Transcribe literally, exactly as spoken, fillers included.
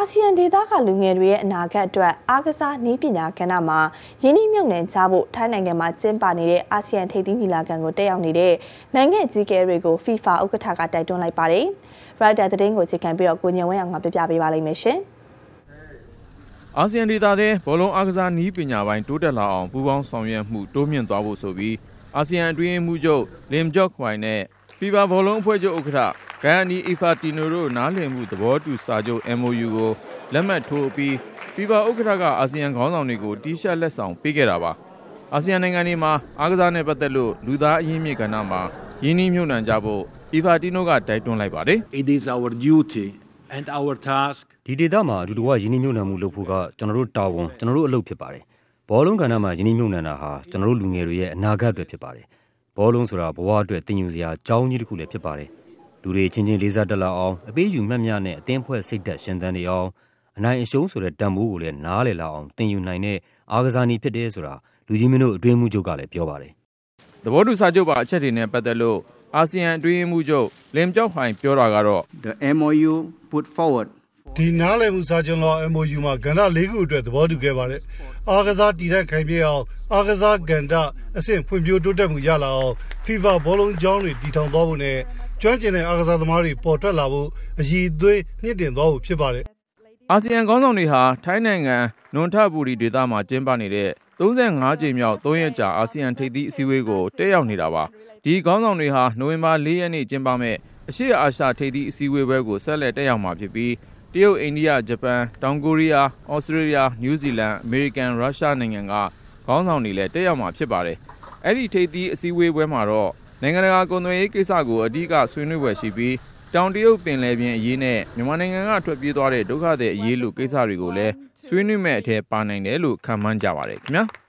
ဆီယံဒေသကလူငယ်တွေရဲ့အနာဂတ်အတွက်အားကစားနည်းပညာကဏ္ဍမှာရင်းနှီးမြှုပ်နှံကြဖို့ထိုင်းနိုင်ငံမှာကျင်းပနေတဲ့အာဆီယံထိပ်သီးညီလာခံကိုတက်ရောက်နေတဲ့နိုင်ငံကြီးကဲတွေကို FIFA ဥက္ကဋ္ဌကတိုက်တွန်းလိုက်ပါတယ်။ Reuters သတင်းကိုချိန်ခံပြီးတော့ကိုညင်ဝင်းအောင်ကပြပြပေးပါလိမ့်မယ်ရှင်။အာဆီယံဒေသထဲဘောလုံးအားကစားနည်းပညာပိုင်းတိုးတက်လာအောင်ပူးပေါင်းဆောင်ရွက်မှုတိုးမြင့်သွားဖို့ဆိုပြီးအာဆီယံအတွင်းမှုချုပ်လင်ဂျော့ခွိုင်နဲ့ FIFA ဘောလုံးအဖွဲ့ချုပ်ဥက္ကဋ္ဌဂိုင်ယာနီအီဖာတီနိုတို့နားလည်မှုသဘောတူစာချုပ် M O U ကိုလက်မှတ်ထိုးပြီး FIFA ဥက္ကဋ္ဌကအာဆီယံခေါင်းဆောင်တွေကိုတီရှပ်လက်ဆောင်ပေးခဲ့တာပါ။အာဆီယံနိုင်ငံတွေမှာအားကစားနဲ့ပတ်သက်လို့လူသားအရင်းမြစ်ကဏ္ဍမှာရင်းနှီးမြှုပ်နှံကြဖို့အီဖာတီနိုကတိုက်တွန်းလိုက်ပါတယ်။ It is our duty and our task ဒီဒေသမှာအတူတကွရင်းနှီးမြှုပ်နှံမှုလုပ်ဖို့ကကျွန်တော်တို့တာဝန်ကျွန်တော်တို့အလုပ်ဖြစ်ပါတယ်။ဘောလုံးကဏ္ဍမှာရင်းနှီးမြှုပ်နှံတာဟာကျွန်တော်တို့လူငယ်တွေရဲ့အနာဂတ်အတွက်ဖြစ်ပါတယ်။ဘောလုံးဆိုတာဘဝအတွက်သင်ယူစရာအကြောင်းကြီးတစ်ခုလည်းဖြစ်ပါတယ်။လူတွေချင်းချင်းလေးစားတက်လာအောင်အပေးယူမှတ်များနဲ့အသင်းဖွဲ့စိတ်သက်ရှင်သန်နေအောင်အနိုင်အရှုံးဆိုတဲ့တန်ဖိုးကိုလည်းနားလည်လာအောင်သင်ယူနိုင်တဲ့အားကစားနည်းဖြစ်တယ်ဆိုတာလူကြီးမင်းတို့အတွင်းမှုချုပ်ကလည်းပြောပါတယ်။သဘောတူစာချုပ်ပါအချက်တွေနဲ့ပတ်သက်လို့အာဆီယံအတွင်းမှုချုပ်လင်ကျောက်ဖိုင်ပြောတာကတော့ The M O U put forward ဒီနားလည်မှုစာချုပ်လော M O U မှာကဏ္ဍ၄ခုအတွက်သဘောတူခဲ့ပါတယ်။အားကစားတည်တဲ့ခိုင်ပြည့်အောင်အားကစားကဏ္ဍအဆင့်ဖွံ့ဖြိုးတိုးတက်မှုရလာအောင် FIFA ဘောလုံးကျောင်းတွေတည်ထောင်သွားဖို့နဲ့ကျွမ်းကျင်တဲ့အားကစားသမားတွေပေါ်ထွက်လာဖို့အရည်အသွေးမြင့်တင်သွားဖို့ဖြစ်ပါတယ်။အာဆီယံခေါင်းဆောင်တွေဟာထိုင်းနိုင်ငံနွန်ထဘူရီဒေသမှာကျင်းပနေတဲ့သုံးဆယ့်ငါးကြိမ်မြောက်သုံးရက်ကြာအာဆီယံထိပ်သီးအစည်းအဝေးကိုတက်ရောက်နေတာပါ။ဒီခေါင်းဆောင်တွေဟာနိုဝင်ဘာလေးရက်နေ့ကျင်းပမဲ့အရှေ့အာရှထိပ်သီးအစည်းအဝေးပွဲကိုဆက်လက်တက်ရောက်မှာဖြစ်ပြီးတရုတ်အိန္ဒိယဂျပန်တောင်ကိုရီးယားဩစတြေးလျနယူးဇီလန်အမေရိကန်ရုရှားနိုင်ငံကခေါင်းဆောင်တွေလည်းတက်ရောက်မှာဖြစ်ပါတယ်။အဲ့ဒီထိပ်သီးအစည်းအဝေးပွဲမှာတော့နိုင်ငံတကာကုန်သွယ်ရေးကိစ္စကိုအဓိကဆွေးနွေးပွဲရှိပြီးတောင်တရုတ်ပင်လယ်ပြင်အရေးနဲ့မြန်မာနိုင်ငံကထွက်ပြေးသွားတဲ့ဒုက္ခသည်အရေးလိုကိစ္စတွေကိုလည်းဆွေးနွေးမဲ့အထက်ပါနိုင်တယ်လို့ခန့်မှန်းကြပါတယ်ခင်ဗျာ။